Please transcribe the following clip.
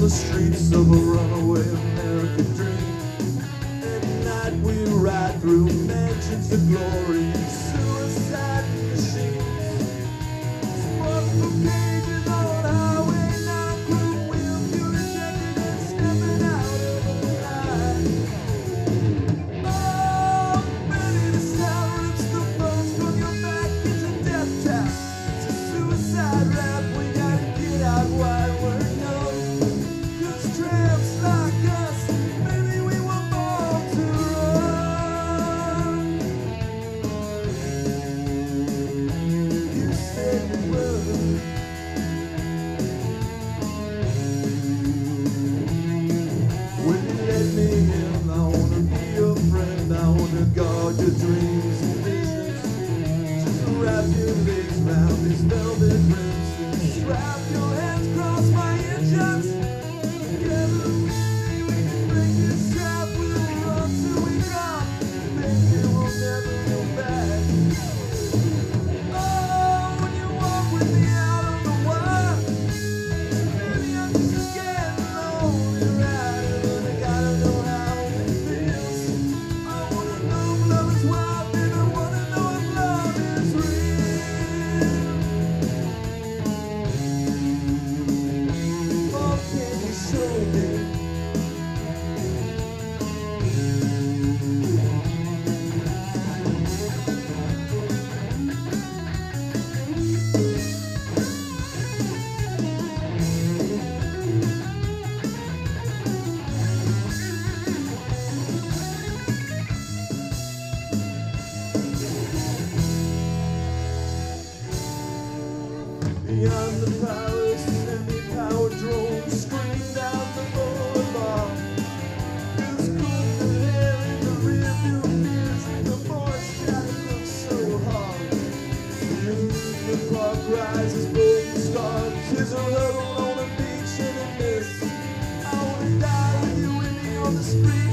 the streets of a runaway American dream. At night we ride through mansions of glory, suicide machines. Smoke from cages on Highway 9, chrome wheel, fuel injected and stepping out of the night. Oh, baby, the sound rips the bones from your back. It's a death trap, it's a suicide rap. We gotta get out while we're young, 'cause tramps like us, maybe we were born to run. You said you would. When you let me in, I wanna be your friend. I wanna guard your dreams and visions. Just wrap your legs round these velvet rims and strap your hands across my engines. Together, maybe we can break this trap. We'll run till we drop. Maybe we'll never go back. Oh, when you walk with me out on the wire, maybe I'm just getting lonely riding, but I gotta know how it feels. I wanna know if love is wild, baby. I wanna know if love is real. Oh, can you show me? Beyond the palace, semi-powered drones scream down the boulevard. Feels cool in the air in the rearview mirrors, and the forest shadow looks so hard. The clock rises, golden stars. Kids are huddled on a beach in a mist. I wanna die with you on the street.